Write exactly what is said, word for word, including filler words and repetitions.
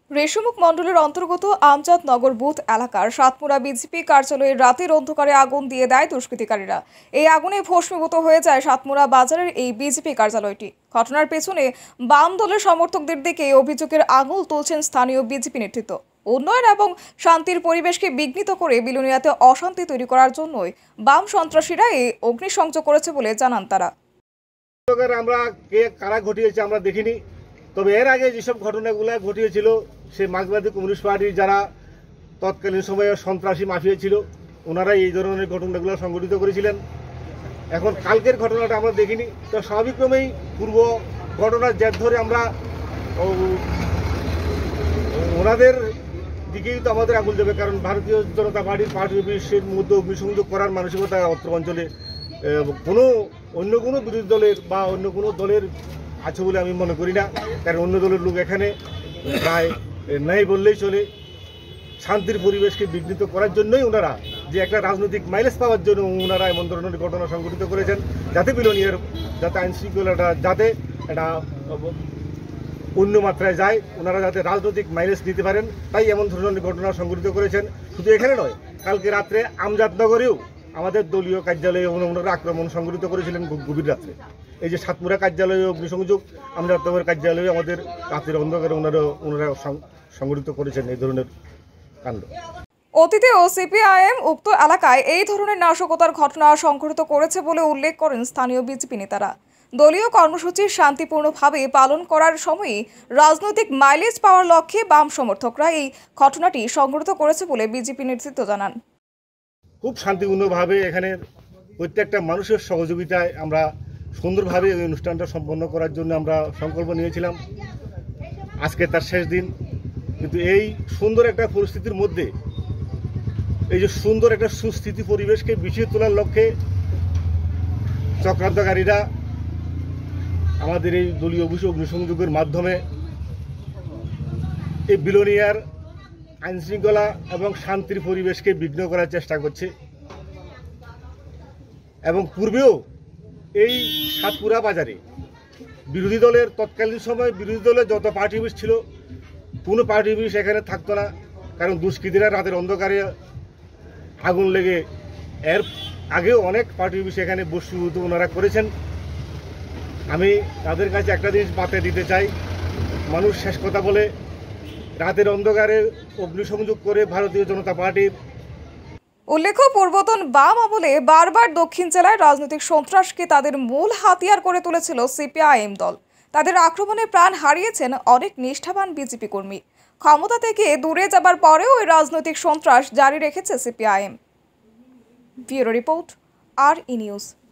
রেশমুখ মণ্ডলের অন্তর্গত আমজাদ নগর বুথ এলাকার সাতমুড়া বিজেপি কার্যালয়ে রাতের অন্ধকারে আগুন দিয়ে দেয় দুষ্কৃতিকারীরা। এই আগুনে ভস্মীভূত হয়ে যায় সাতমুড়া বাজারের এই বিজেপি কার্যালয়টি। ঘটনার পেছনে বাম দলের সমর্থকদের দিকে অভিযোগের আঙুল তুলছেন স্থানীয় বিজেপি নেতৃত্ব। উন্নয়ন এবং শান্তির পরিবেশকে বিঘ্নিত করে বিলোনিয়াতে অশান্তি তৈরি করার জন্যই বাম সন্ত্রাসীরা এই অগ্নিসংযোগ করেছে বলে জানান তারা। আমরা কে কারা ঘটিয়েছে আমরা দেখিনি, তবে এর আগে যেসব ঘটনাগুলো ঘটিয়েছিল সেই মার্ক্সবাদী কমিউনিস্ট পার্টির যারা তৎকালীন সময়ে সন্ত্রাসী মাফিয়া ছিল ওনারাই এই ধরনের ঘটনাগুলো সংঘটিত করেছিলেন। এখন কালকের ঘটনাটা আমরা দেখিনি, তো স্বাভাবিকক্রমেই পূর্ব ঘটনার জের ধরে আমরা ওনাদের দিকেই তো আমাদের আঙুল দেবে, কারণ ভারতীয় জনতা পার্টির পার্টি অফিসের মধ্যে অগ্নিসংযোগ করার মানসিকতা অত্র অঞ্চলে কোনো অন্য কোনো বিরোধী দলের বা অন্য কোনো দলের আছে বলে আমি মনে করি না। কারণ অন্য দলের লোক এখানে প্রায় নাই বললেই চলে। শান্তির পরিবেশকে বিঘ্নিত করার জন্যই ওনারা যে একটা রাজনৈতিক মাইলেজ পাওয়ার জন্য ওনারা এমন ধরনের ঘটনা সংঘটিত করেছেন, যাতে বিলোনিয়ার যাতে আইন শৃঙ্খলাটা যাতে এটা অন্য মাত্রায় যায়, ওনারা যাতে রাজনৈতিক মাইলেজ নিতে পারেন, তাই এমন ধরনের ঘটনা সংঘটিত করেছেন। শুধু এখানে নয়, কালকে রাত্রে আমজাদনগরেও আমাদের দলীয় কার্যালয়ে ওনারা আক্রমণ সংঘটিত করেছিলেন গভীর রাত্রে। এই যে সাতমুড়া কার্যালয়ে অগ্নিসংযোগ, আমজাদনগর কার্যালয়ে আমাদের রাতের অন্ধকারে ওনারা ওনারা সংঘটিত করেছেন এই ধরনের কাণ্ড। অতীতেও সিপিআইএম উক্ত এলাকায় এই ধরনের নাশকতার ঘটনা সংঘটিত করেছে বলে উল্লেখ করেন স্থানীয় বিজেপি নেতারা। দলীয় কর্মসূচি শান্তিপূর্ণভাবে পালন করার সময়ই রাজনৈতিক মাইলেজ পাওয়ার লক্ষ্যে বাম সমর্থকরা এই ঘটনাটি সংঘটিত করেছে বলে বিজেপি নেতৃত্ব জানান। খুব শান্তিপূর্ণভাবে এখানে প্রত্যেকটা মানুষের সহযোগিতায় আমরা সুন্দরভাবে এই অনুষ্ঠানটা সম্পন্ন করার জন্য আমরা সংকল্প নিয়েছিলাম। আজকে তার শেষ দিন, কিন্তু এই সুন্দর একটা পরিস্থিতির মধ্যে এই যে সুন্দর একটা সুস্থিতি পরিবেশকে বিষিয়ে তোলার লক্ষ্যে চক্রান্তকারীরা আমাদের এই দলীয় অফিসে অগ্নিসংযোগের মাধ্যমে এই বিলোনিয়ার আইনশৃঙ্খলা এবং শান্তির পরিবেশকে বিঘ্ন করার চেষ্টা করছে। এবং পূর্বেও এই সাতপুরা বাজারে বিরোধী দলের তৎকালীন সময় বিরোধী দলের যত পার্টি অফিস ছিল কোনো পার্টি অফিস এখানে থাকতো না, কারণ দুষ্কৃতীরা রাতের অন্ধকারে আগুন লেগে এর আগেও অনেক পার্টি অফিস এখানে বসীভূত ওনারা করেছেন। আমি তাদের কাছে একটা জিনিস বার্তা দিতে চাই, মানুষ শেষ কথা বলে রাতের অন্ধকারে অগ্নিসংযোগ করে ভারতীয় জনতা পার্টির। উল্লেখ্য, পূর্বতন বাম আমলে বারবার দক্ষিণ জেলায় রাজনৈতিক সন্ত্রাসকে তাদের মূল হাতিয়ার করে তুলেছিল সিপিআইএম দল। তাদের আক্রমণে প্রাণ হারিয়েছেন অনেক নিষ্ঠাবান বিজেপি কর্মী। ক্ষমতা থেকে দূরে যাবার পরেও ওই রাজনৈতিক সন্ত্রাস জারি রেখেছে সিপিআইএম। ব্যুরো রিপোর্ট, আর ই নিউজ।